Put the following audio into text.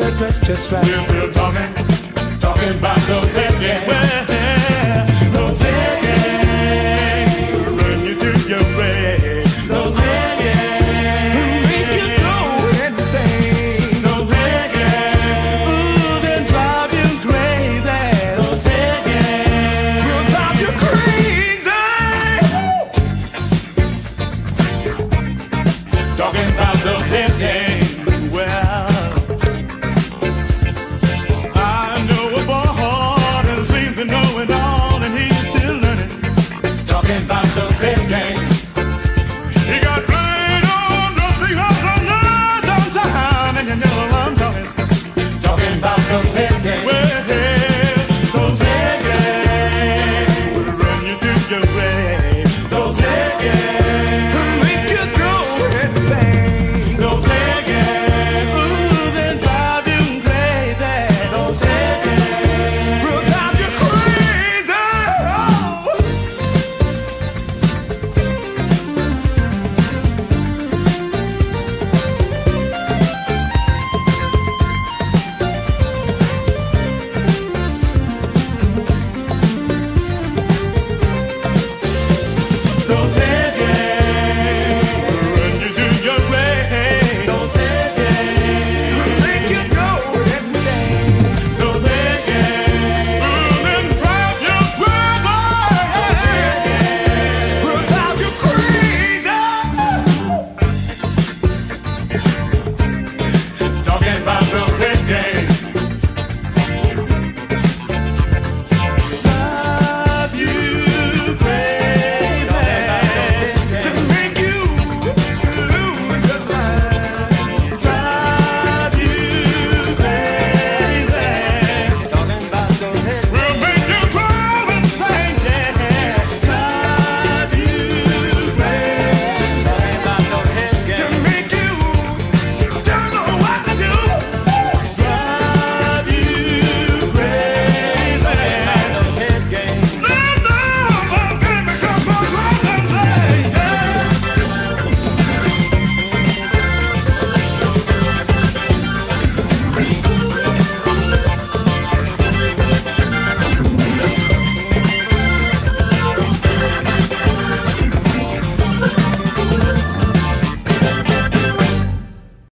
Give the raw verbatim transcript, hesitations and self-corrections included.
her dress just right. We're still talking, talking about those head games. Well, those head games run you through your brain. Those head games Make you go insane. those head games, ooh, they drive you crazy. Those head games Will drive you crazy. talking about those head games.